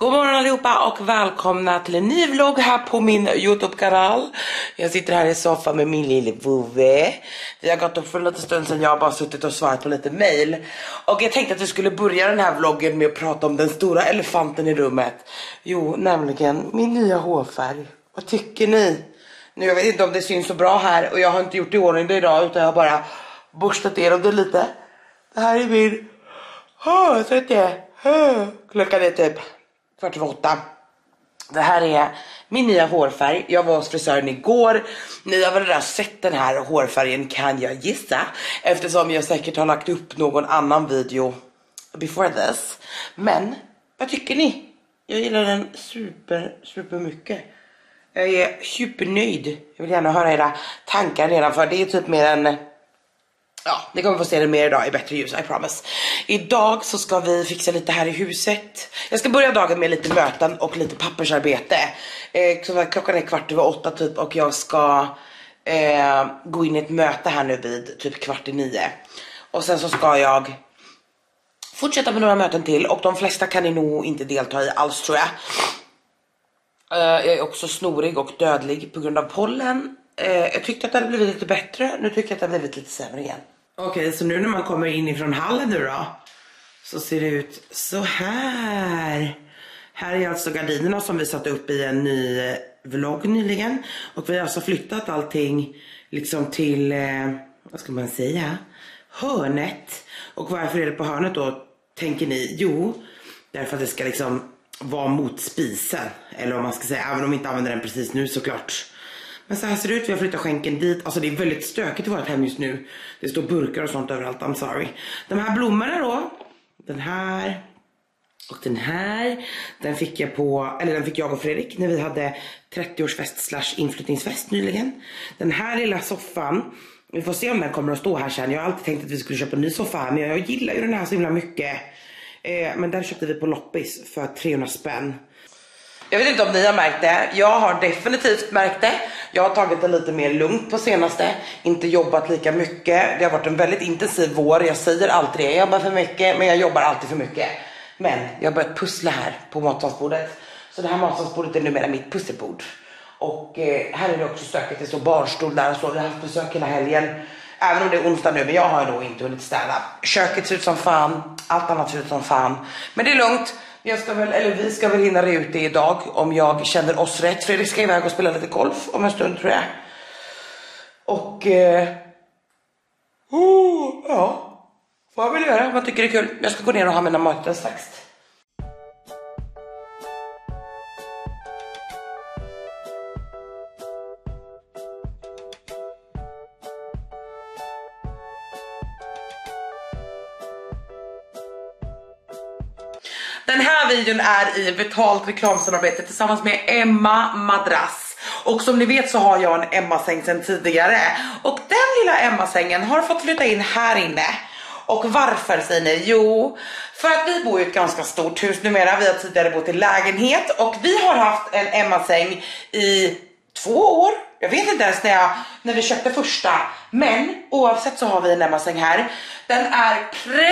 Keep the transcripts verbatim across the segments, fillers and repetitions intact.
God morgon allihopa och välkomna till en ny vlogg här på min YouTube-kanal. Jag sitter här i soffan med min lille vovve. Vi har gått upp för en liten stund sedan, jag har bara suttit och svarat på lite mail. Och jag tänkte att vi skulle börja den här vloggen med att prata om den stora elefanten i rummet. Jo, nämligen min nya hårfärg. Vad tycker ni? Nu jag vet inte om det syns så bra här och jag har inte gjort i ordning det idag utan jag har bara borstat igenom det lite. Det här är min... Åh, så det är... Klockan är typ kvart över åtta. Det här är min nya hårfärg. Jag var hos frisören igår. Ni har väl redan sett den här hårfärgen kan jag gissa. Eftersom jag säkert har lagt upp någon annan video before this. Men, vad tycker ni? Jag gillar den super, super mycket. Jag är supernöjd. Jag vill gärna höra era tankar redan för det är typ mer en... Ja, ni kommer få se det mer idag i bättre ljus, I promise. Idag så ska vi fixa lite här i huset. Jag ska börja dagen med lite möten och lite pappersarbete. eh, så Klockan är kvart över åtta typ och jag ska eh, gå in i ett möte här nu vid typ kvart i nio. Och sen så ska jag fortsätta med några möten till och de flesta kan ni nog inte delta i alls tror jag. eh, Jag är också snorig och dödlig på grund av pollen. eh, Jag tyckte att det hade blivit lite bättre. Nu tycker jag att det har blivit lite sämre igen. Okej, okay, så nu när man kommer in ifrån hallen nu då så ser det ut så här. Här är alltså gardinerna som vi satte upp i en ny vlogg nyligen. Och vi har alltså flyttat allting liksom till, eh, vad ska man säga, hörnet. Och varför är det på hörnet då, tänker ni? Jo, därför att det ska liksom vara mot spisen. Eller vad man ska säga, även om vi inte använder den precis nu såklart. Men så här ser det ut, vi har flyttat skänken dit. Alltså det är väldigt stökigt i vårt hem just nu. Det står burkar och sånt överallt, I'm sorry. De här blommorna då, den här och den här, den fick jag på, eller den fick jag och Fredrik när vi hade trettioårsfest slash inflyttningsfest nyligen. Den här lilla soffan, vi får se om den kommer att stå här sen. Jag har alltid tänkt att vi skulle köpa en ny soffa här, men jag gillar ju den här så himla mycket. eh, Men den köpte vi på loppis för trehundra spänn. Jag vet inte om ni har märkt det. Jag har definitivt märkt det. Jag har tagit det lite mer lugnt på senaste. Inte jobbat lika mycket. Det har varit en väldigt intensiv vår. Jag säger alltid det. Jag jobbar för mycket, men jag jobbar alltid för mycket. Men jag har börjat pussla här på matsalsbordet. Så det här matsalsbordet är numera mitt pusselbord. Och eh, här är det också stökigt. Det står barnstol där och så. Vi har haft besök hela helgen. Även om det är onsdag nu, men jag har då inte hunnit städa. Köket ser ut som fan. Allt annat ser ut som fan. Men det är lugnt. Jag ska väl, eller vi ska väl hinna ut det idag om jag känner oss rätt. Fredrik ska iväg och spela lite golf om en stund tror jag. Och eh, oh, ja, vad vill jag göra? Vad tycker det är kul? Jag ska gå ner och ha mina möten strax. Den här videon är i betalt reklamsamarbete tillsammans med Emma Madrass. Och som ni vet så har jag en Emma-säng sedan tidigare. Och den lilla Emma-sängen har fått flytta in här inne. Och varför säger ni? Jo, för att vi bor i ett ganska stort hus numera. Vi har tidigare bott i lägenhet. Och vi har haft en Emma-säng i två år. Jag vet inte ens när, jag, när vi köpte första. Men oavsett så har vi en Emma-säng här. Den är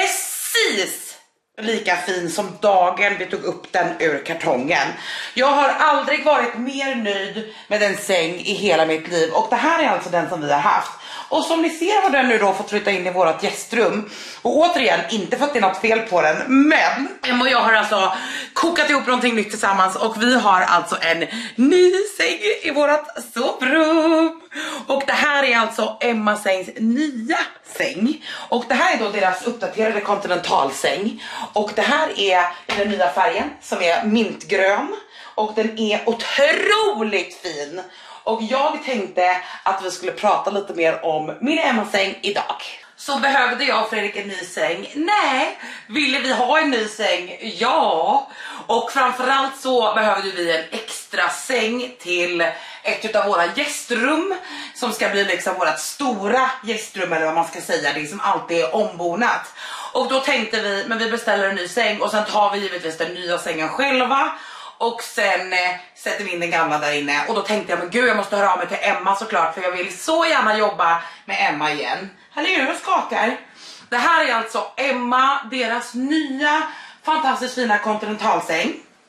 precis lika fin som dagen vi tog upp den ur kartongen. Jag har aldrig varit mer nöjd med en säng i hela mitt liv. Och det här är alltså den som vi har haft. Och som ni ser har den nu då fått flytta in i vårt gästrum. Och återigen, inte för att det är något fel på den, men Emma och jag har alltså kokat ihop någonting nytt tillsammans. Och vi har alltså en ny säng i vårt sovrum. Och det här är alltså Emma sängs nya säng. Och det här är då deras uppdaterade kontinentalsäng. Och det här är den nya färgen som är mintgrön. Och den är otroligt fin. Och jag tänkte att vi skulle prata lite mer om min Emma-säng idag. Så behövde jag och Fredrik en ny säng? Nej. Ville vi ha en ny säng? Ja. Och framförallt så behövde vi en extra säng till ett av våra gästrum. Som ska bli liksom vårt stora gästrum eller vad man ska säga. Det som alltid är ombonat. Och då tänkte vi, men vi beställer en ny säng. Och sen tar vi givetvis den nya sängen själva. Och sen eh, sätter vi in den gamla där inne. Och då tänkte jag, men gud jag måste höra av mig till Emma såklart. För jag vill så gärna jobba med Emma igen. Här är du och skakar. Det här är alltså Emma, deras nya fantastiskt fina kontinentalsäng.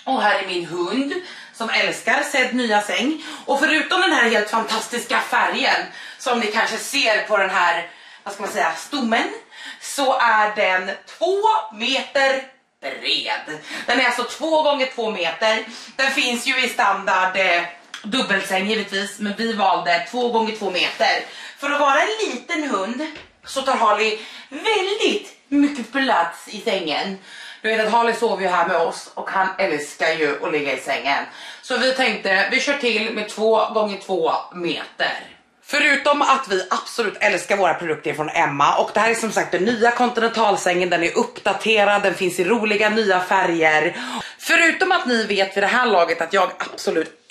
Och här är min hund som älskar Zed nya säng. Och förutom den här helt fantastiska färgen som ni kanske ser på den här, vad ska man säga, stommen, så är den två meter bred. Den är alltså två gånger två meter. Den finns ju i standard eh, dubbelsäng givetvis, men vi valde två gånger två meter. För att vara en liten hund så tar Harley väldigt mycket plats i sängen. Du vet att Harley sover ju här med oss och han älskar ju att ligga i sängen. Så vi tänkte, vi kör till med två gånger två meter. Förutom att vi absolut älskar våra produkter från Emma, och det här är som sagt den nya kontinentalsängen, den är uppdaterad, den finns i roliga nya färger. Förutom att ni vet vid det här laget att jag absolut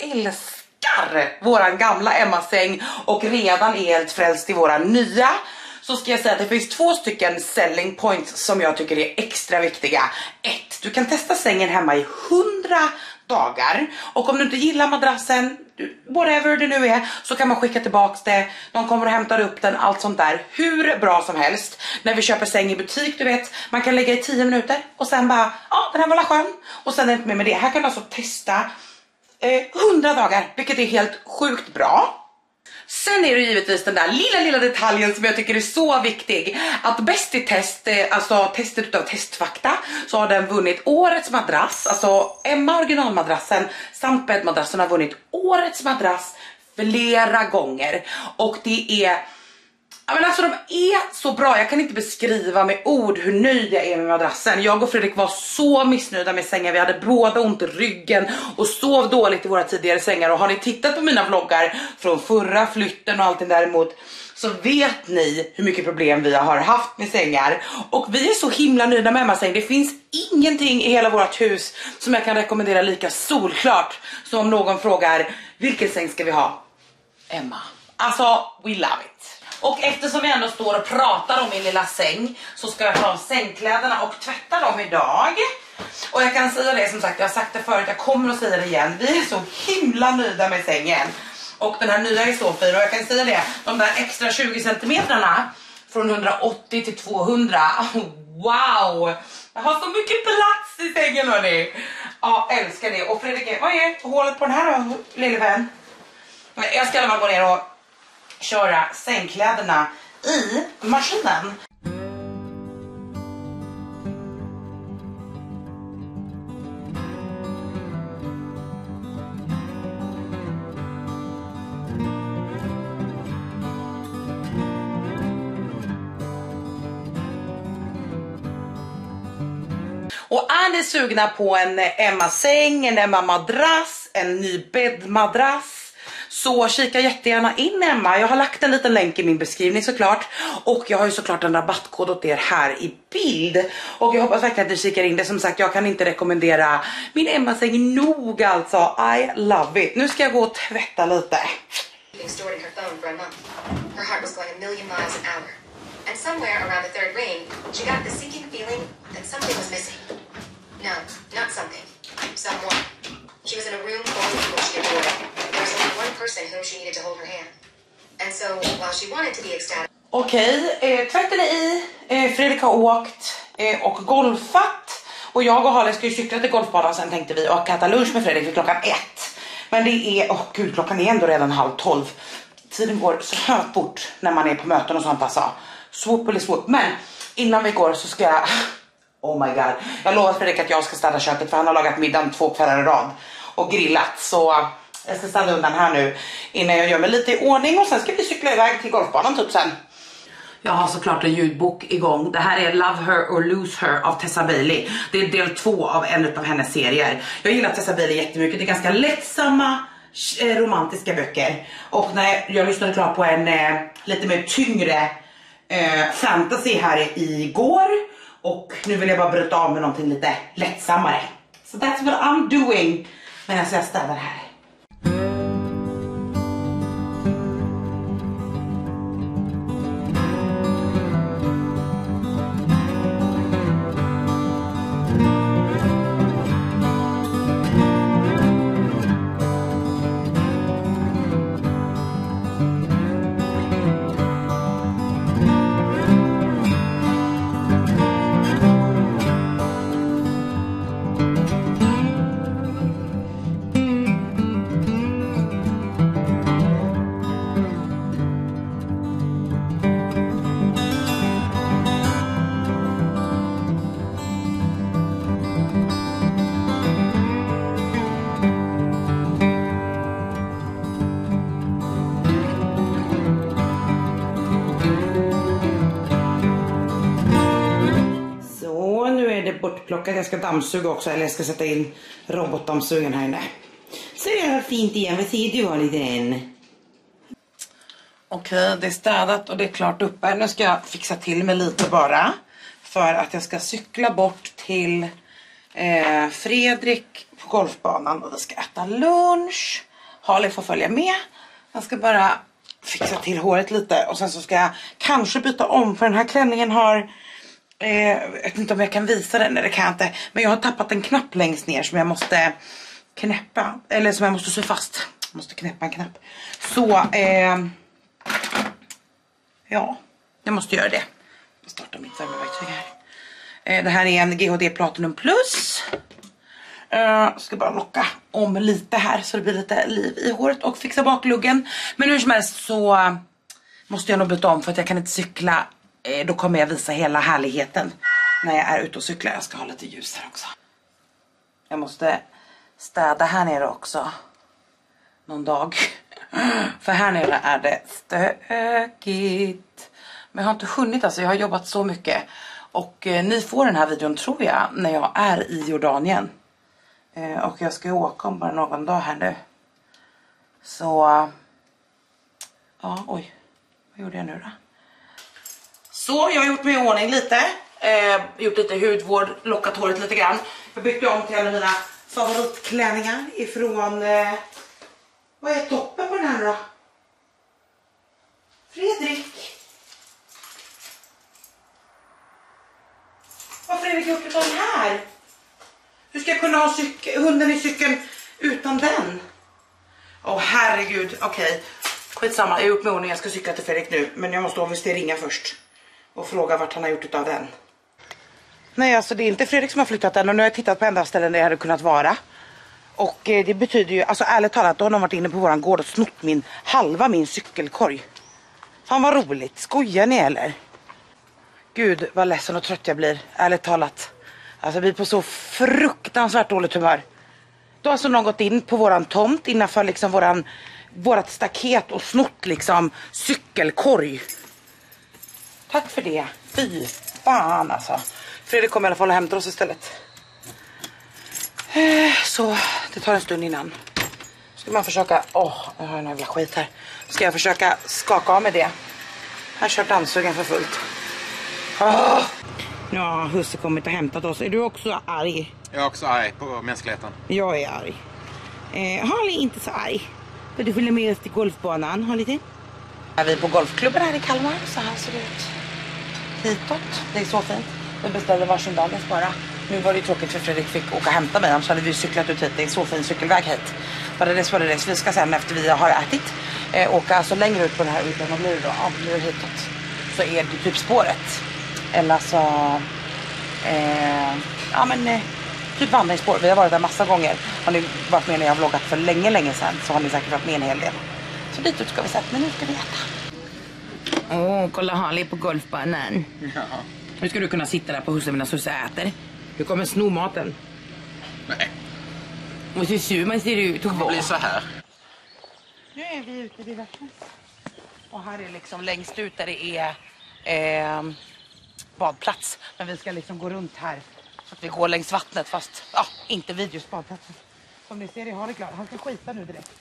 älskar våran gamla Emma-säng och redan är helt frälst i våra nya, så ska jag säga att det finns två stycken selling points som jag tycker är extra viktiga. Ett, du kan testa sängen hemma i hundra dagar. Och om du inte gillar madrassen, whatever det nu är, så kan man skicka tillbaks det. De kommer och hämtar upp den, allt sånt där. Hur bra som helst. När vi köper säng i butik, du vet, man kan lägga i tio minuter och sen bara, ja, den här var la skön. Och sen är det inte mer med det. Här kan du alltså testa eh, hundra dagar, vilket är helt sjukt bra. Sen är det givetvis den där lilla lilla detaljen som jag tycker är så viktig. Att bäst i test, alltså testet utav testfakta, så har den vunnit årets madrass. Alltså Emma originalmadrassen samt bäddmadrassen har vunnit årets madrass flera gånger. Och det är, ja men alltså de är så bra. Jag kan inte beskriva med ord hur nöjd jag är med madrassen. Jag och Fredrik var så missnöjda med sängen. Vi hade båda ont i ryggen och sov dåligt i våra tidigare sängar. Och har ni tittat på mina vloggar från förra flytten och allting däremot, så vet ni hur mycket problem vi har haft med sängar. Och vi är så himla nöjda med Emma-säng. Det finns ingenting i hela vårt hus som jag kan rekommendera lika solklart. Så om någon frågar, vilken säng ska vi ha? Emma. Alltså, we love it. Och eftersom vi ändå står och pratar om min lilla säng, så ska jag ta av sängkläderna och tvätta dem idag. Och jag kan säga det, som sagt, jag har sagt det förut, jag kommer att säga det igen. Vi är så himla nöjda med sängen. Och den här nya är så fin. Och jag kan säga det, de där extra tjugo centimetrarna från hundraåttio till tvåhundra. Wow! Jag har så mycket plats i sängen, hörni. Ja, älskar det. Och Fredrik, vad är hålet på den här då, lille vän? Jag ska i alla fall gå ner och köra sängkläderna i maskinen. Och är ni sugna på en Emma-säng, en Emma-madrass, en ny bäddmadrass, så kika jättegärna in Emma. Jag har lagt en liten länk i min beskrivning såklart. Och jag har ju såklart en rabattkod åt er här i bild. Och jag hoppas verkligen att ni kikar in det. Som sagt, jag kan inte rekommendera min Emma-säng nog alltså. I love it. Nu ska jag gå och tvätta lite. Stored in her phone for a month. Her heart was going a million miles an hour. And somewhere around the third ring, she got the sinking feeling that something was missing. No, not something. Someone. She was in a room full of people she adored. There was only one person whom she needed to hold her hand. And so, while she wanted to be ecstatic... Okej, eh, tvätten är i. Eh, Fredrik har åkt eh, och golfat. Och jag och Harley ska ju cykla till golfbanan sen, tänkte vi, och äta lunch med Fredrik för klockan ett. Men det är, åh oh gud, klockan är ändå redan halv tolv. Tiden går så här fort när man är på möten och sånt, alltså. Swoop eller swoop. Men innan vi går så ska jag... Oh my god. Jag lovar Fredrik att jag ska städa köket, för han har lagat middagen två kvällar i rad och grillat. Så jag ska städa undan här nu innan jag gör mig lite i ordning. Och sen ska vi cykla iväg till golfbanan typ sen. Jag har såklart en ljudbok igång. Det här är Love Her or Lose Her av Tessa Bailey. Det är del två av en av hennes serier. Jag gillar Tessa Bailey jättemycket. Det är ganska lättsamma romantiska böcker. Och när jag lyssnade klart på en eh, lite mer tyngre eh, fantasy här igår. Och nu vill jag bara bryta av med någonting lite lättsammare. So that's what I'm doing medan jag städar här. Plocka att jag ska dammsuga också, eller jag ska sätta in robotdammsugen här inne. Så det är fint igen, vad säger du var den? Okej, det är städat och det är klart uppe. Nu ska jag fixa till mig lite bara. För att jag ska cykla bort till eh, Fredrik på golfbanan. Och vi ska äta lunch. Harley får följa med. Jag ska bara fixa till håret lite. Och sen så ska jag kanske byta om. För den här klänningen har... Eh, jag vet inte om jag kan visa den. Det kan jag inte. Men jag har tappat en knapp längst ner som jag måste knäppa. Eller som jag måste sy fast. Jag måste knäppa en knapp. Så... Eh, ja, jag måste göra det. Jag startar mitt värmeverktyg här. Eh, det här är en G H D Platinum Plus. Jag ska bara locka om lite här så det blir lite liv i håret och fixa bakluggen. Men hur som helst så måste jag nog byta om för att jag kan inte cykla. Eh, då kommer jag visa hela härligheten när jag är ute och cyklar. Jag ska ha lite ljus här också. Jag måste städa här nere också. Någon dag. För här nere är det stökigt. Men jag har inte hunnit, alltså jag har jobbat så mycket. Och eh, ni får den här videon tror jag när jag är i Jordanien. Eh, och jag ska åka om bara någon dag här nu. Så, uh, ja oj, vad gjorde jag nu då? Så jag har gjort mig i ordning lite. Eh, gjort lite hudvård, lockat håret lite grann. Jag bytte om till en av mina favoritklänningar ifrån... Eh, vad är toppen på den här då? Fredrik. Vad har Fredrik gjort utan den här? Hur ska jag kunna ha hunden i cykeln utan den? Åh oh, herregud, okej. Okay. Skitsamma, jag är upp med ordning, jag ska cykla till Fredrik nu. Men jag måste obviously ringa först. Och fråga vart han har gjort utav den. Nej, alltså det är inte Fredrik som har flyttat den. Och nu har jag tittat på enda ställen där jag hade kunnat vara. Och eh, det betyder ju, alltså ärligt talat, då har de varit inne på våran gård och snott min, halva min cykelkorg. Fan vad roligt, skojar ni eller? Gud vad ledsen och trött jag blir, ärligt talat. Alltså jag blir på så fruktansvärt dåligt humör. Då har alltså någon gått in på våran tomt innanför liksom våran, vårat staket och snott liksom cykelkorg. Tack för det, fy fan alltså. Fredrik kommer i alla fall och hämtar oss istället. Så det tar en stund innan. Ska man försöka, åh oh, jag har en jävla skit här. Ska jag försöka skaka av med det. Här kör dammsugaren för fullt. Oh. Nu har husse kommit och hämtat oss. Är du också arg? Jag är också arg på mänskligheten. Jag är arg. eh, Harley är inte så arg. För du följer med oss till golfbanan. Har lite. Är vi på golfklubben här i Kalmar. Så här ser det ut hitåt. Det är så fint. Vi beställde varsin dagens bara. Nu var det tråkigt för Fredrik fick åka och hämta mig. Annars hade vi cyklat ut hit. Det är så fin cykelväg hit. Bara det, bara det. Vi ska sen efter vi har ätit eh, åka alltså längre ut på den här ytan. Vad blir det då? Ja, blir det hitåt. Så är det typ spåret. Eller så eh, ja men eh, typ vandringsspår. Vi har varit där massa gånger. Har ni varit med när jag har vloggat för länge länge sedan så har ni säkert varit med en hel del. Så ditåt ska vi sätta. Men nu ska vi äta. Åh, oh, kolla Harley på golfbanan. Ja. Nu ska du kunna sitta där på huset medan husse äter. Du kommer sno maten. Nej. Och så sur man ser ut. Det blir så här. Nu är vi ute vid vattnet. Och här är liksom längst ut där det är eh, badplats. Men vi ska liksom gå runt här. Så att vi går längs vattnet fast ja, inte vid just badplatsen. Som ni ser, jag har det klart. Han ska skita nu direkt.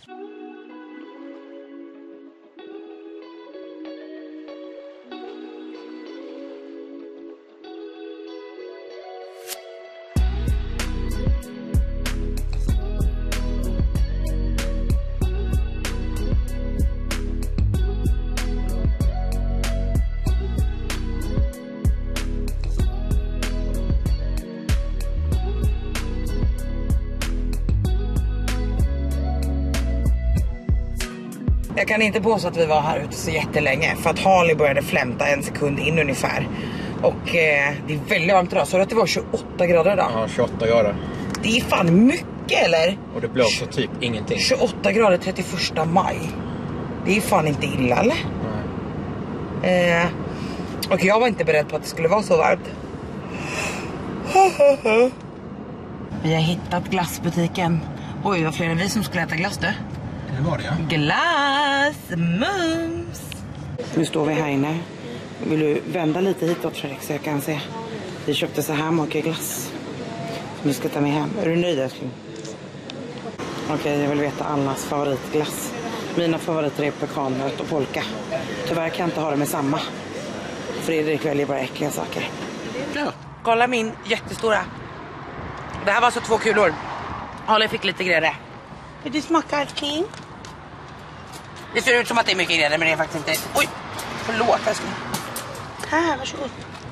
Jag kan inte påstå att vi var här ute så jättelänge. För att Harley började flämta en sekund in ungefär. Och eh, det är väldigt varmt idag. Så att det var tjugoåtta grader idag. Ja, tjugoåtta grader. Det är fan mycket eller? Och det blåser typ ingenting. tjugoåtta grader trettioförsta maj. Det är fan inte illa eller? Nej. Eh, och jag var inte beredd på att det skulle vara så varmt. Vi har hittat glassbutiken. Oj, vad fler än vi som skulle äta glass då. Det var det, ja. Glass, mums. Nu står vi här inne. Vill du vända lite hitåt Fredrik så jag kan se? Vi köpte så här mycket glass som vi ska ta med hem. Är du nöjd, älskling? Okej, okay, jag vill veta allas favoritglass. Mina favoriter är pekannöt och polka. Tyvärr kan jag inte ha det med samma. Fredrik väljer bara äckliga saker. Ja. Kolla min jättestora. Det här var så två kulor. Holly fick lite grädde. Vill du smaka, älskling? Det ser ut som att det är mycket grädde, men det är faktiskt inte. Oj, förlåt, älskling. Här, varsågod.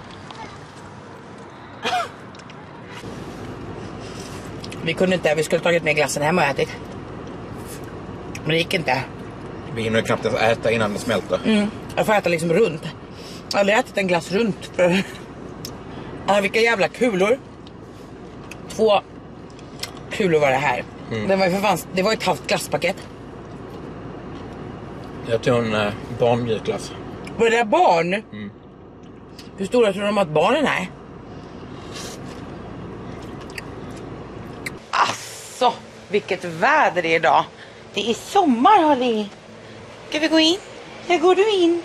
Vi kunde inte, vi skulle tagit med glassen hem och ätit. Men det gick inte. Vi hinner knappt ens äta innan det smälter. Mm. Jag får äta liksom runt. Jag har aldrig ätit en glass runt. Ja, vilka jävla kulor. Två kulor var det här. Mm. Det var ju för fan, det var ett halvt glasspaket. Jag tog en äh, barnmjukglass. Var det där barn? Mm. Hur stora tror de att barnen är? Alltså, vilket väder det är idag. Det är sommar, Holly. Ska vi gå in? Ja, går du in?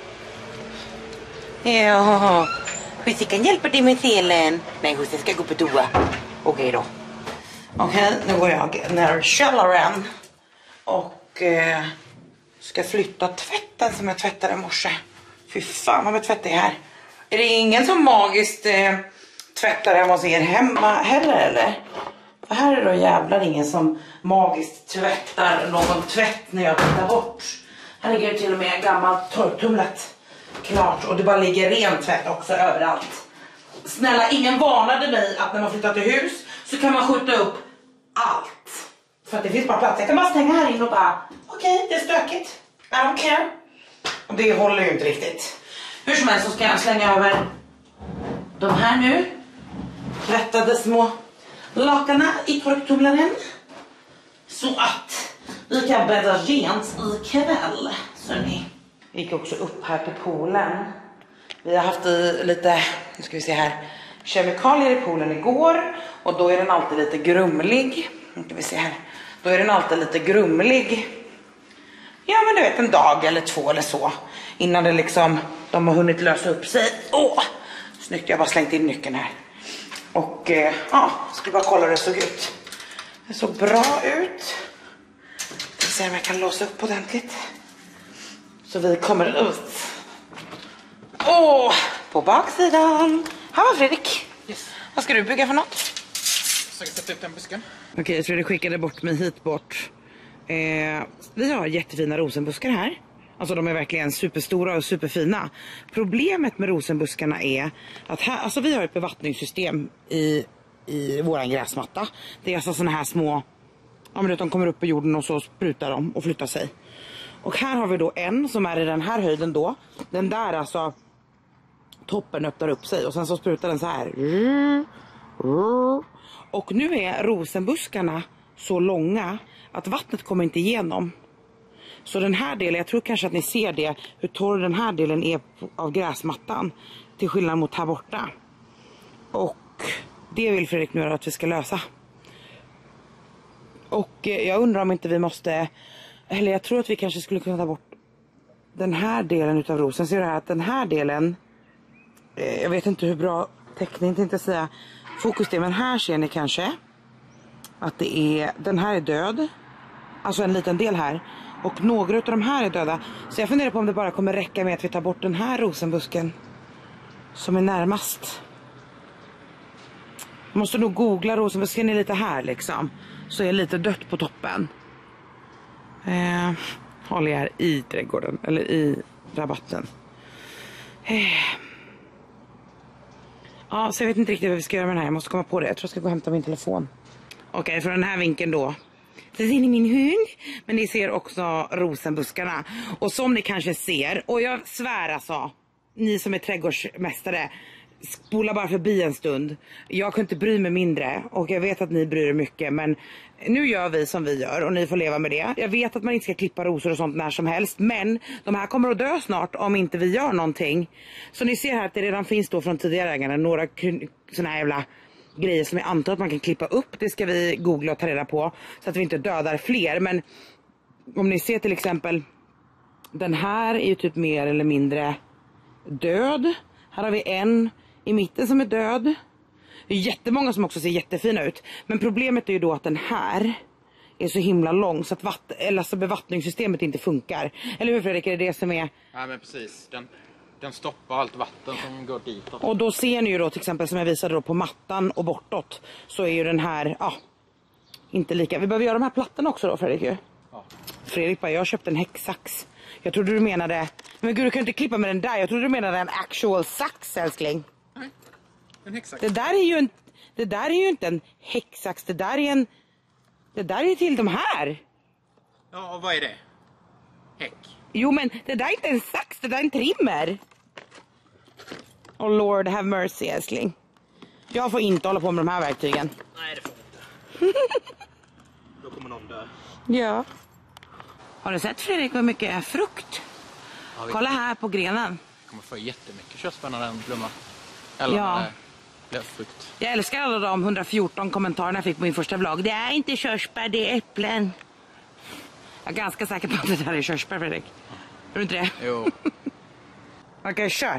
Ja. Husse kan hjälpa dig med selen. Nej, Husse ska gå på toa. Okej då. Okej, nu går jag ner i källaren. Och eh, ska flytta tvätten som jag tvättade i morse. Fy fan vad jag tvättar här. Är det ingen som magiskt eh, tvättar hemma hos er hemma heller, eller? För här är då jävlar ingen som magiskt tvättar någon tvätt när jag tvättar bort. Här ligger det till och med gammalt torktumlat klart. Och det bara ligger ren tvätt också överallt. Snälla, ingen varnade mig att när man flyttar till hus så kan man skjuta upp allt. För att det finns bara plats. Jag kan bara stänga här in och bara, okej, okay, det är stökigt. I don't care. Och det håller ju inte riktigt. Hur som helst så ska jag slänga över de här nu. Tvättade små lakarna i torktumlaren. Så att vi kan bädda rent i kväll. Så ni. Vi gick också upp här till poolen. Vi har haft i lite, nu ska vi se här, kemikalier i poolen igår. Och då är den alltid lite grumlig. Nu ska vi se här. Då är den alltid lite grumlig. Ja, men du vet, en dag eller två eller så. Innan det liksom, de har hunnit lösa upp sig. Åh, snyggt, jag har bara slängt in nyckeln här. Och eh, ja, ska bara kolla hur det såg ut. Det såg bra ut. Vi ser om jag kan låsa upp ordentligt. Så vi kommer ut. Åh, på baksidan. Här var Fredrik. Yes. Vad ska du bygga för något? Så jag sätta upp den busken. Okej, Fredrik skickade bort mig hit bort. Eh, vi har jättefina rosenbuskar här. Alltså de är verkligen superstora och superfina. Problemet med rosenbuskarna är att här, alltså vi har ett bevattningssystem i, i våran gräsmatta. Det är alltså såna här små, ja men de kommer upp på jorden och så sprutar de och flyttar sig. Och här har vi då en som är i den här höjden då. Den där alltså, toppen öppnar upp sig och sen så sprutar den så här. Och nu är rosenbuskarna så långa att vattnet kommer inte igenom. Så den här delen, jag tror kanske att ni ser det, hur torr den här delen är av gräsmattan. Till skillnad mot här borta. Och det vill Fredrik nu att vi ska lösa. Och jag undrar om inte vi måste, eller jag tror att vi kanske skulle kunna ta bort den här delen utav rosen. Ser du här att den här delen, jag vet inte hur bra teckning tänkte jag säga, fokus det, men här ser ni kanske att det är, den här är död. Alltså en liten del här. Och några av de här är döda. Så jag funderar på om det bara kommer räcka med att vi tar bort den här rosenbusken som är närmast. Jag måste nog googla, rosenbusken är lite här liksom. Så är lite dött på toppen. Eh, håller jag här i trädgården, eller i rabatten. Eh. Ja, så jag vet inte riktigt vad vi ska göra med den här. Jag måste komma på det. Jag tror jag ska gå och hämta min telefon. Okej, okay, från den här vinkeln då. Så ser ni min hund. Men ni ser också rosenbuskarna. Och som ni kanske ser. Och jag svär alltså. Ni som är trädgårdsmästare. Spola bara förbi en stund. Jag kan inte bry mig mindre. Och jag vet att ni bryr er mycket. Men nu gör vi som vi gör. Och ni får leva med det. Jag vet att man inte ska klippa rosor och sånt när som helst. Men de här kommer att dö snart om inte vi gör någonting. Så ni ser här att det redan finns då från tidigare ägare. Några såna här jävla grejer som jag antar att man kan klippa upp. Det ska vi googla och ta reda på. Så att vi inte dödar fler. Men om ni ser till exempel. Den här är ju typ mer eller mindre död. Här har vi en i mitten som är död. Det är jättemånga som också ser jättefina ut. Men problemet är ju då att den här är så himla lång så att vatt eller så bevattningssystemet inte funkar. Eller hur Fredrik, är det det som är... Ja men precis, den, den stoppar allt vatten som går dit. Och då ser ni ju då till exempel som jag visade då på mattan och bortåt. Så är ju den här, ja, inte lika. Vi behöver göra de här plattorna också då Fredrik ju. Ja. Fredrik bara, jag har köpt en häcksax. Jag trodde du menade, men gud du kan inte klippa med den där. Jag trodde du menade en actual sax älskling. Nej, en häcksax. Det där är ju en, det där är ju inte en häcksax, det där är en, det där är till de här. Ja, och vad är det? Häck. Jo men det där är inte en sax, det där är en trimmer. Oh Lord have mercy älskling. Jag får inte hålla på med de här verktygen. Nej, det får inte. Då kommer någon dö. Ja. Har du sett Fredrik hur mycket är frukt? Ja, vi... Kolla här på grenen. Jag kommer få jättemycket körsbär när den blommar. Eller Ja. när det blir frukt. Jag älskar alla de hundrafjorton kommentarerna jag fick på min första vlogg. Det är inte körsbär, det är äpplen. Jag är ganska säker på att det här är körsbär Fredrik. Är du inte det? Jo. Okej, okay, kör.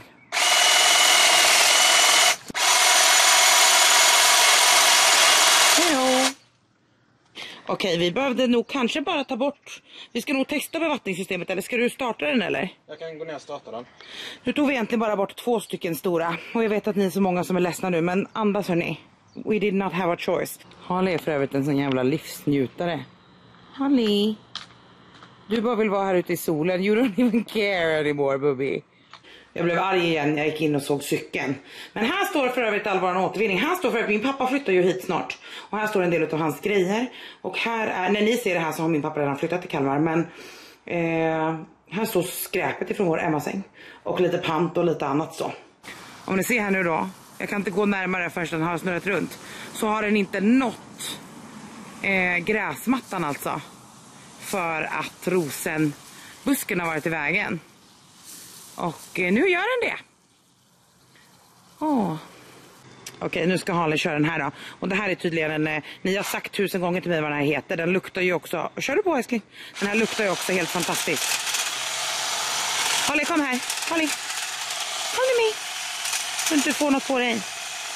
Hejdå. Okej, vi behövde nog kanske bara ta bort... Vi ska nog testa bevattningssystemet, eller ska du starta den eller? Jag kan gå ner och starta den. Nu tog vi egentligen bara bort två stycken stora. Och jag vet att ni är så många som är ledsna nu, men andas hörni. We did not have a choice. Harley är för övrigt en sån jävla livsnjutare. Harley. Du bara vill vara här ute i solen. You don't even care anymore, Bubby. Jag blev arg igen när jag gick in och såg cykeln. Men här står för övrigt all vår återvinning. Här står för övrigt, min pappa flyttar ju hit snart. Och här står en del av hans grejer. Och här är, när ni ser det här så har min pappa redan flyttat till Kalmar. Men eh, här står skräpet ifrån vår Emma-säng. Och lite pant och lite annat så. Om ni ser här nu då. Jag kan inte gå närmare förrän den har snurrat runt. Så har den inte nått eh, gräsmattan alltså. För att rosenbusken har varit i vägen. Och eh, nu gör den det. Åh. Okej, nu ska Harley köra den här då. Och det här är tydligen en... Eh, ni har sagt tusen gånger till mig vad den här heter. Den luktar ju också... Kör du på älskling? Den här luktar ju också helt fantastiskt. Harley, kom här. Harley. Kom med. Så inte får något på dig.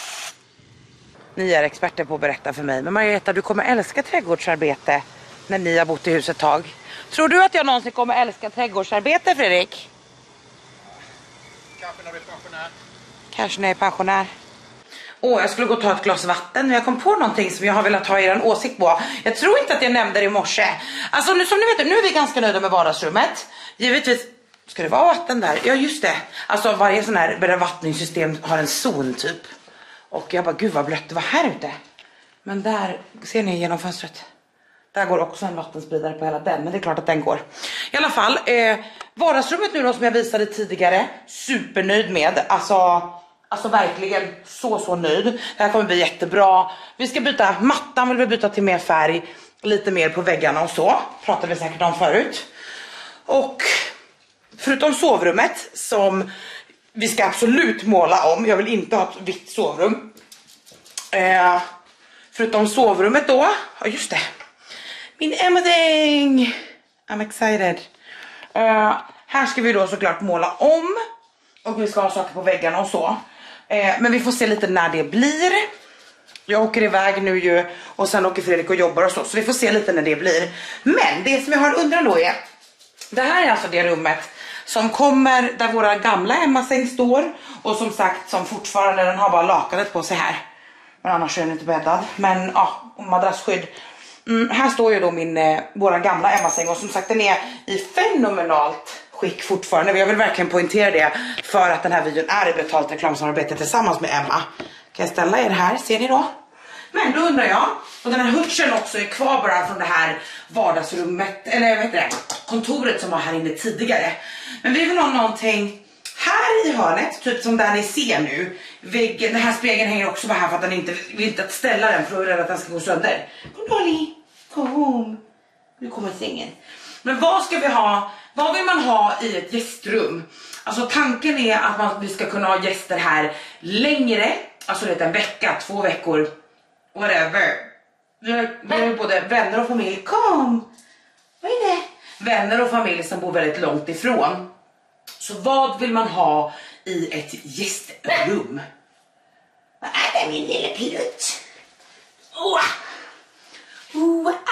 Ni är experter på att berätta för mig. Men Margareta, du kommer älska trädgårdsarbete när ni har bott i huset ett tag. Tror du att jag någonsin kommer älska trädgårdsarbete, Fredrik? Kanske när vi är pensionär. Kanske när jag är pensionär. Åh, oh, jag skulle gå och ta ett glas vatten. Men jag kom på någonting som jag har velat ha er åsikt på. Jag tror inte att jag nämnde det i morse. Alltså nu, som ni vet, nu är vi ganska nöjda med vardagsrummet. Givetvis, ska det vara vatten där? Ja just det. Alltså varje sån här bevattningssystem har en zon typ. Och jag bara, gud vad blött det var här ute. Men där, ser ni genom fönstret? Där går också en vattenspridare på hela den. Men det är klart att den går. I alla fall, eh, vardagsrummet nu då som jag visade tidigare. Supernöjd med. Alltså, alltså verkligen så så nöjd. Det här kommer bli jättebra. Vi ska byta mattan, vill vi byta till mer färg. Lite mer på väggarna och så. Pratade vi säkert om förut. Och förutom sovrummet som vi ska absolut måla om. Jag vill inte ha ett vitt sovrum. Eh, förutom sovrummet då. Ja just det. Min everything. I'm excited. Uh, här ska vi då såklart måla om. Och vi ska ha saker på väggarna och så. Uh, men vi får se lite när det blir. Jag åker iväg nu ju. Och sen åker Fredrik och jobbar och så. Så vi får se lite när det blir. Men det som jag har undrat då är. Det här är alltså det rummet som kommer där våra gamla Emma-säng står. Och som sagt som fortfarande den har bara lakanet på sig här. Men annars är den inte bäddad. Men ja, och madrassskydd. Mm, här står ju då min, eh, våra gamla Emma-säng. Och som sagt den är i fenomenalt skick fortfarande. Jag vill verkligen poängtera det. För att den här videon är i betalt reklamsamarbete tillsammans med Emma. Kan jag ställa er här, ser ni då? Men då undrar jag. Och den här hutchen också är kvar bara från det här vardagsrummet. Eller jag vet inte, kontoret som var här inne tidigare. Men vi vill ha någonting här i hörnet. Typ som där ni ser nu. Väggen, den här spegeln hänger också bara här för att den inte vill inte att ställa den. För att rädda att den ska gå sönder. Kom Dolly, kom home. Nu kommer sängen. Men vad ska vi ha? Vad vill man ha i ett gästrum? Alltså tanken är att man, vi ska kunna ha gäster här längre. Alltså det är en vecka, två veckor. Whatever. Vi har, vi har både vänner och familj. Kom. Vad är det? Vänner och familj som bor väldigt långt ifrån. Så vad vill man ha i ett gästrum? Vad är det min lilla pirutt? Oh. Oh. Ah.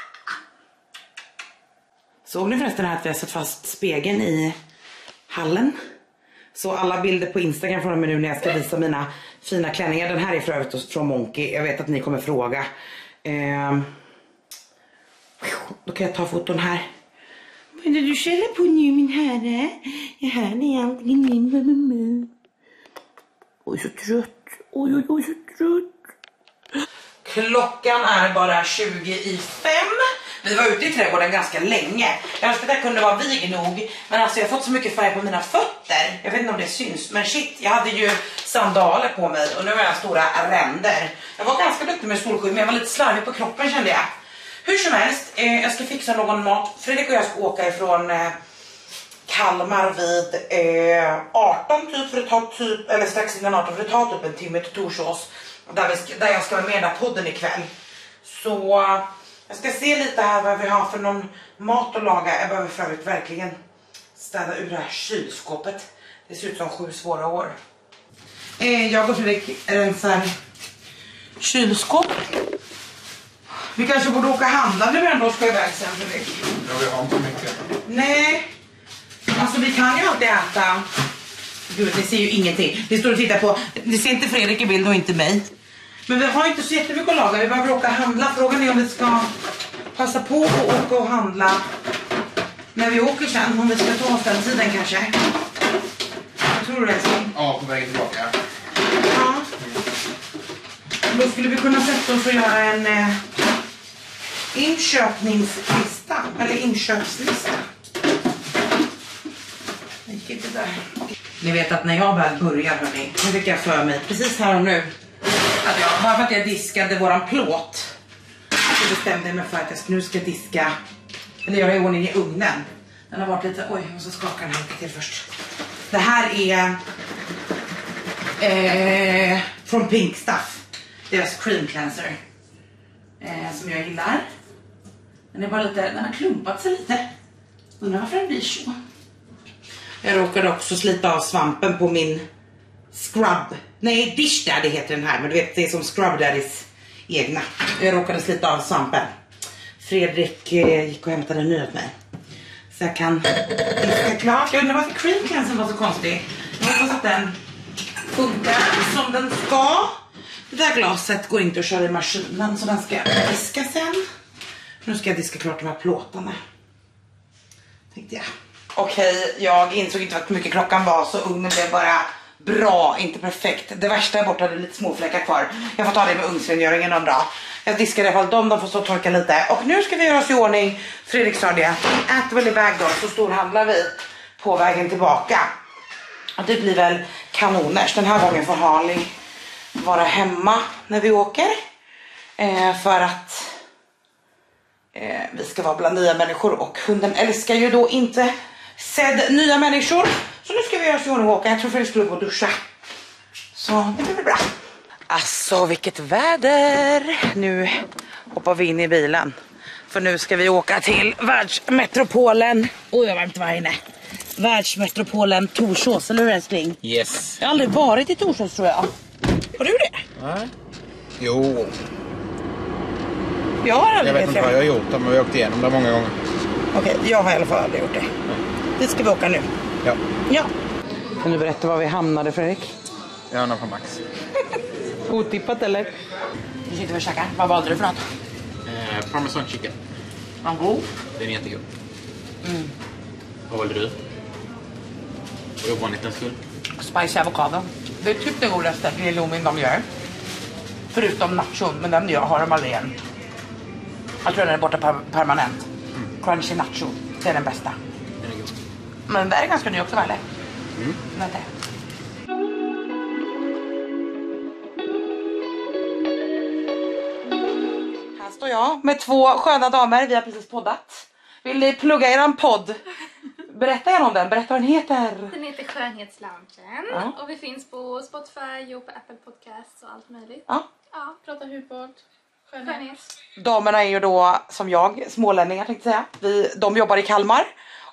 Såg ni förresten här att vi har satt fast spegeln i hallen? Så alla bilder på Instagram från mig nu när jag ska visa mina fina klänningar. Den här är för övrigt från Monkey. Jag vet att ni kommer fråga. Ehm. Då kan jag ta foton här. Vad är det du skäller på nu min herre? Jag hör ni egentligen. Oj så trött. Oj oj oj så trött. Klockan är bara tjugo i fem. Vi var ute i trädgården ganska länge. Jag önskar att jag kunde vara vig nog. Men alltså jag har fått så mycket färg på mina fötter. Jag vet inte om det syns. Men shit, jag hade ju sandaler på mig. Och nu har jag stora ränder. Jag var ganska duktig med solskydd. Men jag var lite slarvig på kroppen kände jag. Hur som helst, eh, jag ska fixa någon mat. Fredrik och jag ska åka ifrån eh, Kalmar vid eh, arton typ. För det tar typ, eller strax innan arton. För det tar typ en timme till Torsås. Där, vi ska, där jag ska vara med där podden ikväll. Så uh, jag ska se lite här vad vi har för någon mat att laga. Jag behöver för övrigt verkligen städa ur det här kylskåpet. Det ser ut som sju svåra år. Eh, jag och Fredrik rensar kylskåp. Vi kanske borde åka handla nu ändå ska iväg sen Fredrik. Ja, vi har inte mycket. Nej. Alltså vi kan ju alltid äta. Gud, ni ser ju ingenting. Vi står och tittar på. Ni ser inte Fredrik i bild och inte mig. Men vi har inte så jättemycket att laga. Vi behöver åka handla. Frågan är om vi ska passa på att åka och handla när vi åker sen. Om vi ska ta oss den tiden kanske. Jag tror det är så. Ja, på vägen tillbaka. Ja. Då skulle vi kunna sätta oss och göra en eh, inköpningslista. Eller inköpslista. Det gick inte där. Ni vet att när jag väl börjar, hörni, nu fick jag för mig, precis här och nu, att jag, bara för att jag diskade våran plåt, så bestämde jag mig för att jag nu ska diska, eller göra i ordning i ugnen. Den har varit lite, oj, jag måste skaka den här lite till först. Det här är eh, från Pink Stuff, deras cream cleanser, eh, som jag gillar. Den är bara lite, den har klumpat sig lite. Undrar varför den blir så. Jag råkade också slita av svampen på min Scrub. Nej, Dish Daddy heter den här. Men du vet, det är som Scrub Daddys egna. Jag råkade slita av svampen. Fredrik eh, gick och hämtade en ny åt mig. Så jag kan diska klart. Jag undrar varför cream cleanser var så konstig. Jag hoppas att den funkar som den ska. Det där glaset går inte att köra i maskinen. Så den ska jag diska sen. Nu ska jag diska klart de här plåtarna. Tänkte jag. Okej, jag insåg inte hur mycket klockan var, så ugnen blev bara bra, inte perfekt. Det värsta är borta, det är lite små fläckar kvar. Jag får ta det med ugnsrengöringen någon dag. Jag diskar i alla fall dem, de får stå och torka lite. Och nu ska vi göra oss i ordning. Fredrik sa det, äter väl iväg då, så storhandlar vi på vägen tillbaka. Och det blir väl kanoners. Den här gången får Harley vara hemma när vi åker. Eh, för att eh, vi ska vara bland nya människor. Och hunden älskar ju då inte sedd nya människor. Så nu ska vi göra oss i ordning och åka. Jag tror Fredrik skulle gå och duscha. Så det blir bra. Alltså vilket väder. Nu hoppar vi in i bilen. För nu ska vi åka till världsmetropolen. Oj, jag var inte var inne. Världsmetropolen Torsås, eller hur älskling? Yes. Jag har aldrig varit i Torsås tror jag. Har du det? Nej. Jo. Jag har aldrig Jag vet inte vad jag har gjort, men vi har åkt igenom det många gånger. Okej, jag har i alla fall aldrig gjort det. Dit ska vi åka nu. Ja. Ja. Kan du berätta var vi hamnade, Fredrik? Jag hamnar på Max. Otippat eller? Vi sitter och käkar. Vad valde du för något? Eh, Parmesan chicken. En god. Den är jättegod. Mm. Vad valde du? Och ovanlighetens skull? Spicy avokado. Det är typ det godaste grilllomin de gör. Förutom nachon, men den jag har de aldrig igen. Jag tror den är borta per permanent. Mm. Crunchy nacho, det är den bästa. Den är god. Men den där är ganska ny också, eller? Mm. Vänta. Här står jag med två sköna damer, vi har precis poddat. Vill ni plugga eran podd? Berätta gärna om den, berätta vad den heter. Den heter Skönhetsloungen Ja. och vi finns på Spotify och på Apple Podcasts och allt möjligt. Ja. Ja, prata hudvård, skönhet. Damerna är ju då, som jag, smålänningar tänkte jag säga. Vi, de jobbar i Kalmar.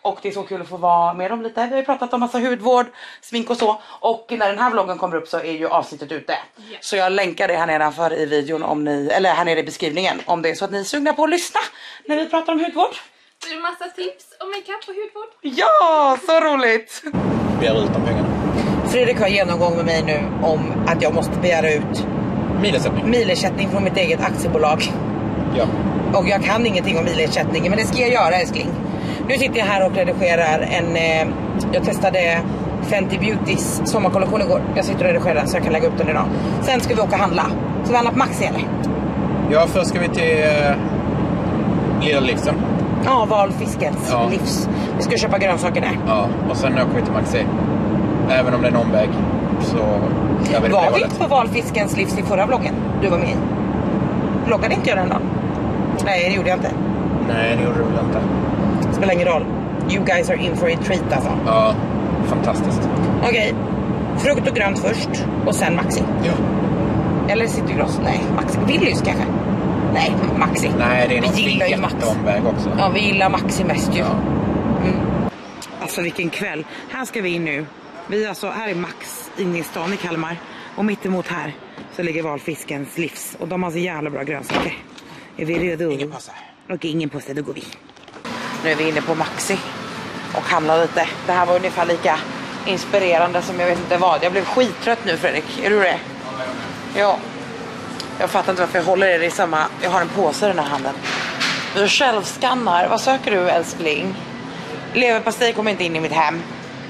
Och det är så kul att få vara med dem lite. Vi har ju pratat om massa hudvård, smink och så. Och när den här vloggen kommer upp så är ju avsnittet ute. Yeah. Så jag länkar det här nedanför i videon om ni, eller här nere i beskrivningen. Om det är så att ni är sugna på att lyssna när vi pratar om hudvård. Så det är massa tips om makeup och hudvård. Ja, så roligt! Begär ut de pengarna. Fredrik har genomgång med mig nu om att jag måste begära ut Milersättning. milersättning från mitt eget aktiebolag. Ja. Och jag kan ingenting om milersättning, men det ska jag göra, älskling. Nu sitter jag här och redigerar en... Eh, jag testade Fenty Beautys sommarkollektion igår. Jag sitter och redigerar så jag kan lägga upp den idag. Sen ska vi åka och handla. Så vi handlar på Maxi, eller? Ja, först ska vi till eh, Lilla Livsen. Ja, Valfiskens Ja. livs. Vi ska köpa grönsaker där. Ja, och sen åker vi till Maxi. Även om det är en omväg så... Jag vet Var inte vi vad inte på Valfiskens livs i förra vloggen? Du var med i. Vloggade inte jag den då? Nej, det gjorde jag inte. Nej, det gjorde du väl inte. Spelar ingen roll. You guys are in for a treat alltså. Ja, fantastiskt. Okej, frukt och grönt först och sen Maxi. Ja. Eller Citygross, nej, Maxi. Willys kanske? Nej, Maxi. Nej, det är vi någon gillar ju Max. omväg också. Ja, vi gillar Maxi mest ju. Ja. Mm. Alltså vilken kväll. Här ska vi in nu. Vi är alltså, här är Max inne i stan i Kalmar. Och mitt emot här så ligger Valfiskens livs. Och de har så jävla bra grönsaker. Är vi redo? Ingen påse. Okej, ingen påse, då går vi. Nu är vi inne på Maxi och handlar lite. Det här var ungefär lika inspirerande som jag vet inte vad. Jag blev skittrött nu, Fredrik. Är du det? Ja. Jag fattar inte varför jag håller det i samma... Jag har en påse i den här handen. Du självskannar. Vad söker du, älskling? Leverpastej kommer inte in i mitt hem.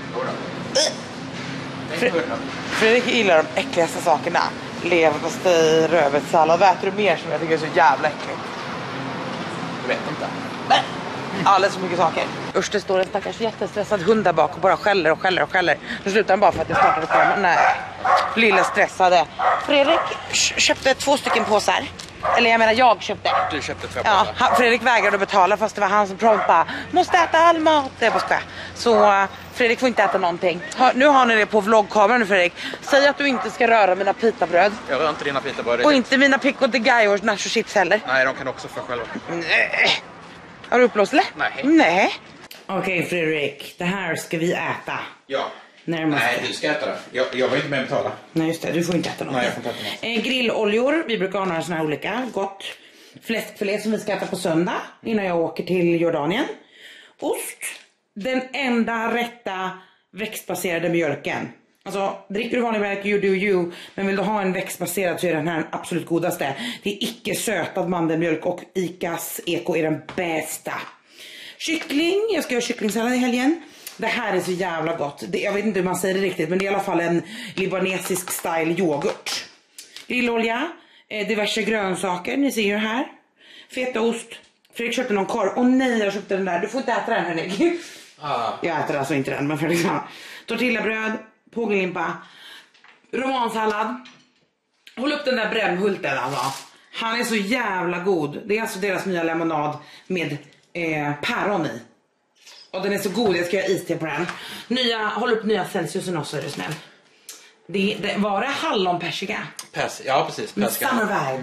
Fre- Fredrik gillar de äckligaste sakerna. Leverpastej, rödbetssallad. Vad äter du mer som jag tycker är så jävla äckligt? Jag vet inte. Nej. Alldeles för mycket saker. Usch, det står en stackars jättestressad hund där bak och bara skäller och skäller och skäller. Nu slutar han bara för att jag startade på den. Nej, lilla stressade. Fredrik köpte två stycken påsar. Eller jag menar, jag köpte. Du köpte två Ja, påsar. han, Fredrik vägrade att betala fast det var han som prompade. Måste äta all mat. Det är bara skoja. Så uh, Fredrik får inte äta någonting. Ha, nu har ni det på vloggkameran nu, Fredrik. Säg att du inte ska röra mina pitabröd. Jag rör inte dina pitabröd. Och inte mina pico de gallos nacho chips heller. Nej, de kan också få själva. Nej. Har du upplåst eller? Nej. Nej. Okej, okay, Fredrik. Det här ska vi äta. Ja. Närmast. Nej, du ska äta det. Jag, jag var inte med att betala. Nej, just det. Du får inte äta något. Nej, jag får inte äta något. Eh, grilloljor. Vi brukar ha några såna här olika. Gott. Fläskfilé som vi ska äta på söndag innan jag åker till Jordanien. Ost. Den enda rätta växtbaserade mjölken. Alltså, dricker du vanlig mjölk, you do you. Men vill du ha en växtbaserad så är den här absolut godaste. Det är icke sötad mandelmjölk och Icas Eko är den bästa. Kyckling. Jag ska göra kycklingsallad i helgen. Det här är så jävla gott. Det, jag vet inte hur man säger det riktigt, men det är i alla fall en libanesisk style yoghurt. Grillolja. Eh, diverse grönsaker. Ni ser ju här. Fetaost. Fredrik köpte någon korv. Åh nej, jag köpte den där. Du får inte äta den, hörni. Ah. Jag äter alltså inte den, men Fredrik sa. Tortillabröd. Pågelimpa. Romansallad. Håll upp den där brännhulten alltså. Han är så jävla god. Det är alltså deras nya lemonad med eh, päron i. Och den är så god, jag ska göra iste på den. Nya, håll upp nya Celsiusen också, är du snäll. Det, det, var det hallonpersika? Pers, ja, precis. Med Persika. summer vibe.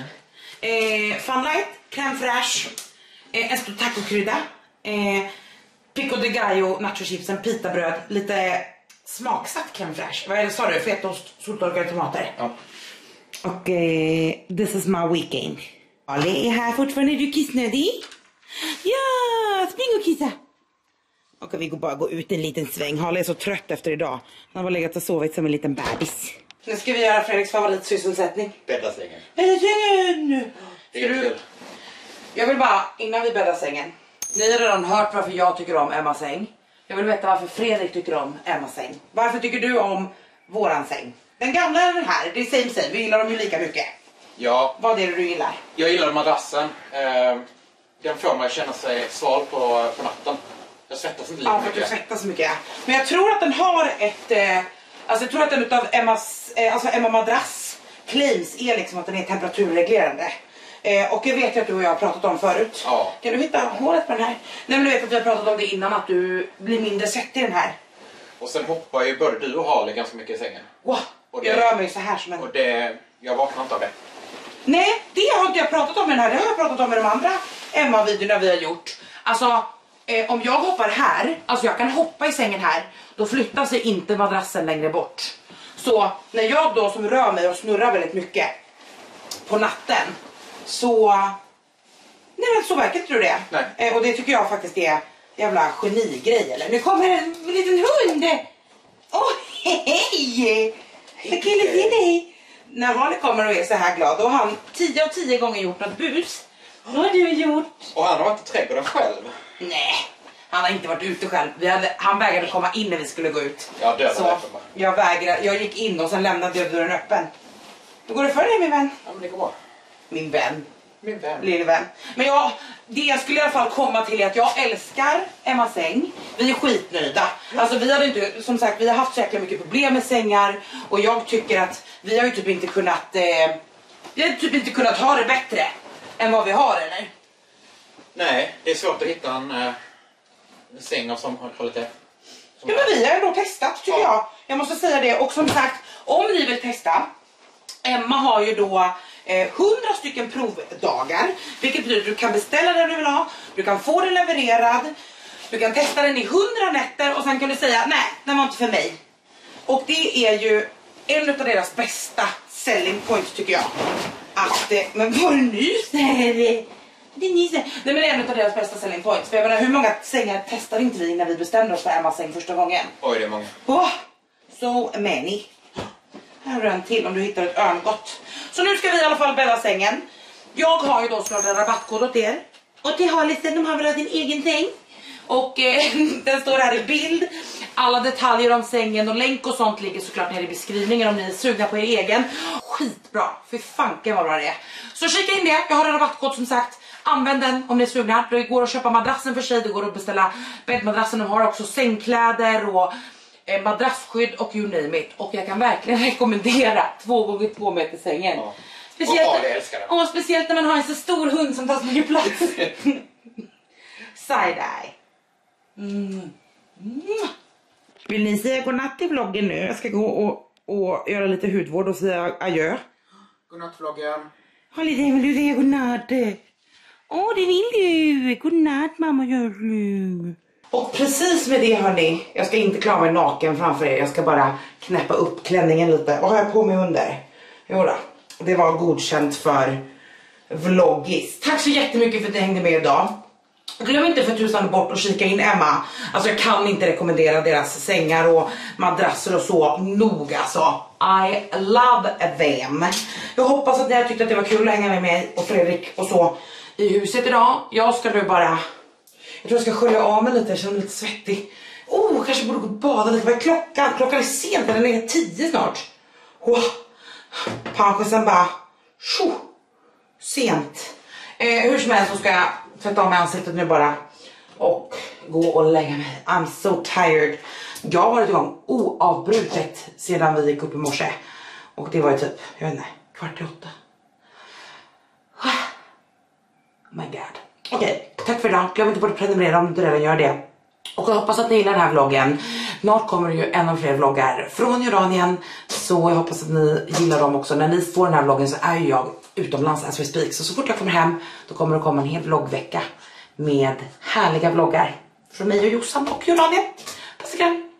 Eh, Funlight, crème fraîche. Eh, en stor tacokrydda. Eh, pico de gallo, nachochipsen, pitabröd. Lite smaksatt crème fraîche. Vad är det, sa du? Fetaost, soltorkade tomater. Ja. Och eh, this is my weekend. Ali är här fortfarande, är du kissnödig? Ja, spring och kissa. Och vi går bara gå ut en liten sväng. Harley är så trött efter idag. Han har legat och sovit som en liten bebis. Nu ska vi göra Fredriks favoritsysselsättning. Bädda sängen. Bädda sängen! Det är kul. Jag vill bara, innan vi bäddar sängen. Ni har redan hört varför jag tycker om Emmas säng. Jag vill veta varför Fredrik tycker om Emmas säng. Varför tycker du om våran säng? Den gamla är den här, det är same same. Vi gillar dem ju lika mycket. Ja, Vad är det du gillar? jag gillar madrassen. Eh, den får mig att känna sig sval på, på natten. Jag svettas inte lika Ja, för att du mycket. svettas så mycket. Men jag tror att den har ett... Eh, alltså jag tror att den utav Emmas... Eh, alltså Emma madrass claims är liksom att den är temperaturreglerande. Eh, och jag vet ju att du och jag har pratat om förut. Ja. Kan du hitta hålet på den här? Nej, men du vet att vi har pratat om det innan, att du blir mindre svettig i den här. Och sen hoppar ju både du och Harley ganska mycket i sängen. Wow, Och det- jag rör mig så här som en... Och det, jag vaknar inte av det. Nej, det har inte jag pratat om med den här. Det har jag pratat om med de andra Emma-videorna vi har gjort. Alltså, eh, om jag hoppar här, alltså jag kan hoppa i sängen här, då flyttar sig inte madrassen längre bort. Så när jag då som rör mig och snurrar väldigt mycket på natten, så nej, men så verkar inte du det. Nej. Eh, och det tycker jag faktiskt är jävla genigrej. Eller nu kommer en liten hund. Åh, oh, hej! Vad kul att se dig. När Harley kommer och är så här glad, då har han tio av tio gånger gjort något bus. Vad har du gjort? Och han har varit i trädgården själv. Nej, han har inte varit ute själv. Vi hade, han vägrade komma in när vi skulle gå ut. Ja, det var så det. jag vägrade. Jag gick in och sen lämnade jag dörren öppen. Hur går det för dig, min vän? Ja, men det går bra. Min vän. Min vän. Lille vän. Men jag, det jag skulle i alla fall komma till är att jag älskar Emma säng. Vi är skitnöjda. Alltså vi hade inte, som sagt, vi har haft så jäkla mycket problem med sängar. Och jag tycker att vi har ju typ inte kunnat, eh, vi har typ inte kunnat ha det bättre än vad vi har, eller? Nej, det är svårt att hitta en, eh, en säng av sån kvalitet. Som Ja, men vi har ändå testat, tycker Ja. jag. Jag måste säga det. Och som sagt, om ni vill testa, Emma har ju då eh, hundra stycken provdagar. Vilket betyder att du kan beställa den du vill ha. Du kan få den levererad. Du kan testa den i hundra nätter. Och sen kan du säga, nej, den var inte för mig. Och det är ju en av deras bästa selling points, tycker jag. Att, eh, men vad är det nyss? Det är nyss. Nej, men det är en av deras bästa selling points. För jag menar, hur många sängar testade inte vi när vi bestämde oss för Emmas säng första gången? Oj, det är många. Oh, so many. Här har du en till om du hittar ett örngott. Så nu ska vi i alla fall bädda sängen. Jag har ju då snart en rabattkod åt er. Och till Harlisen, de har väl sin egen säng. Och eh, den står här i bild. Alla detaljer om sängen och länk och sånt ligger såklart nere i beskrivningen om ni är sugna på er egen. Skitbra, för fanken vad bra det är. Så kika in det, jag har en rabattkod som sagt. Använd den om ni är sugna. Det går att köpa madrassen för sig, det går att beställa bäddmadrassen. De har också sängkläder och eh, madrassskydd och you name it. Och jag kan verkligen rekommendera två gånger två meter sängen. Ja. Speciellt, Och, ja, det älskar jag. och speciellt när man har en så stor hund som tar så mycket plats. Side-eye. Mm. Mm. Vill ni säga godnatt i vloggen nu? Jag ska gå och, och göra lite hudvård och säga adjö. Godnattvloggen. Holly, vill du säga godnatt? Åh, oh, det vill du. Godnatt, mamma, gör du. Och precis med det, hörni. Jag ska inte klara mig naken framför er. Jag ska bara knäppa upp klänningen lite. Vad har jag på mig under? Jo då. Det var godkänt för vloggis. Tack så jättemycket för att ni hängde med idag. Glöm inte för tusan bort att kika in Emma. Alltså jag kan inte rekommendera deras sängar och madrasser och så nog alltså. I love them. Jag hoppas att ni har tyckt att det var kul att hänga med mig och Fredrik och så i huset idag. Jag ska nu bara, jag tror jag ska skölja av mig lite, jag känner mig lite svettig. Oh, kanske borde gå och bada lite. Vad är klockan? Klockan är sent, den är tio snart. Oh. Pensionsen bara tjo, sent. eh, Hur som helst så ska jag tvätta av mig ansiktet nu bara och gå och lägga mig. I'm so tired. Jag har varit igång oavbrutet sedan vi gick upp i morse. Och det var ju typ, jag vet inte, kvart i åtta. Oh my god. Okej, okay, tack för idag. Glöm inte på att prenumerera om du redan gör det. Och jag hoppas att ni gillar den här vloggen. Snart kommer det ju ännu fler vloggar från Jordanien. Så jag hoppas att ni gillar dem också. När ni får den här vloggen så är ju jag utomlands as we speak. Så så fort jag kommer hem då kommer det komma en hel vloggvecka med härliga vloggar från mig och Jossan och Jordanien. Puss och kram.